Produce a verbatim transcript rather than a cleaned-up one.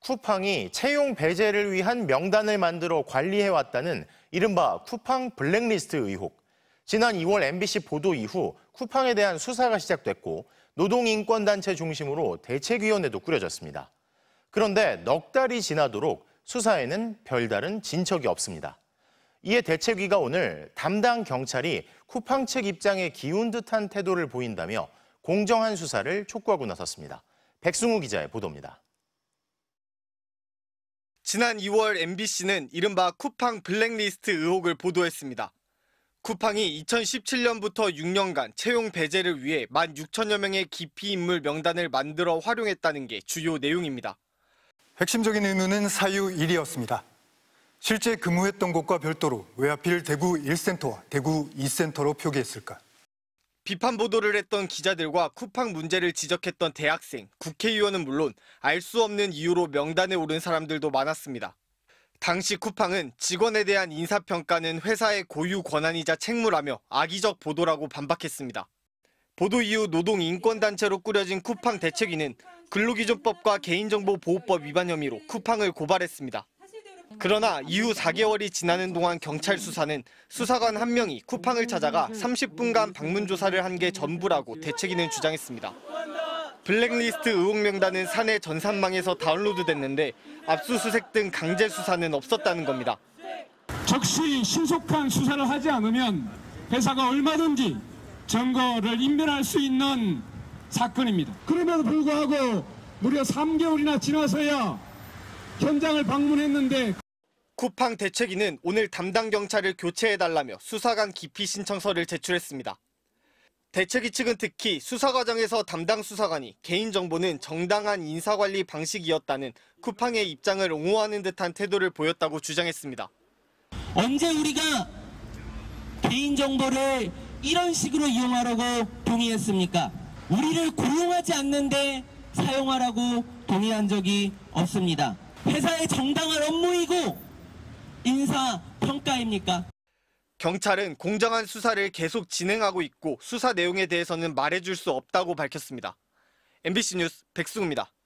쿠팡이 채용 배제를 위한 명단을 만들어 관리해왔다는 이른바 쿠팡 블랙리스트 의혹. 지난 이월 엠비씨 보도 이후 쿠팡에 대한 수사가 시작됐고 노동인권단체 중심으로 대책위원회도 꾸려졌습니다. 그런데 넉 달이 지나도록 수사에는 별다른 진척이 없습니다. 이에 대책위가 오늘 담당 경찰이 쿠팡 측 입장에 기운 듯한 태도를 보인다며 공정한 수사를 촉구하고 나섰습니다. 백승우 기자의 보도입니다. 지난 이월 엠비씨는 이른바 쿠팡 블랙리스트 의혹을 보도했습니다. 쿠팡이 이천십칠 년부터 육 년간 채용 배제를 위해 만 육천여 명의 기피 인물 명단을 만들어 활용했다는 게 주요 내용입니다. 핵심적인 의무는 사유 일이었습니다. 실제 근무했던 곳과 별도로 왜 하필 대구 일 센터와 대구 이 센터로 표기했을까? 비판 보도를 했던 기자들과 쿠팡 문제를 지적했던 대학생, 국회의원은 물론 알 수 없는 이유로 명단에 오른 사람들도 많았습니다. 당시 쿠팡은 직원에 대한 인사평가는 회사의 고유 권한이자 책무라며 악의적 보도라고 반박했습니다. 보도 이후 노동인권단체로 꾸려진 쿠팡 대책위는 근로기준법과 개인정보보호법 위반 혐의로 쿠팡을 고발했습니다. 그러나 이후 사 개월이 지나는 동안 경찰 수사는 수사관 한 명이 쿠팡을 찾아가 삼십 분간 방문 조사를 한 게 전부라고 대책위는 주장했습니다. 블랙리스트 의혹 명단은 사내 전산망에서 다운로드됐는데 압수수색 등 강제 수사는 없었다는 겁니다. 적시 신속한 수사를 하지 않으면 회사가 얼마든지 증거를 인멸할 수 있는 사건입니다. 그럼에도 불구하고 무려 삼 개월이나 지나서야 현장을 방문했는데 쿠팡 대책위는 오늘 담당 경찰을 교체해달라며 수사관 기피 신청서를 제출했습니다. 대책위 측은 특히 수사 과정에서 담당 수사관이 개인정보는 정당한 인사관리 방식이었다는 쿠팡의 입장을 옹호하는 듯한 태도를 보였다고 주장했습니다. 언제 우리가 개인정보를 이런 식으로 이용하라고 동의했습니까? 우리를 고용하지 않는데 사용하라고 동의한 적이 없습니다. 회사의 정당한 업무이고 인사평가입니까? 경찰은 공정한 수사를 계속 진행하고 있고 수사 내용에 대해서는 말해줄 수 없다고 밝혔습니다. 엠비씨 뉴스 백승우입니다.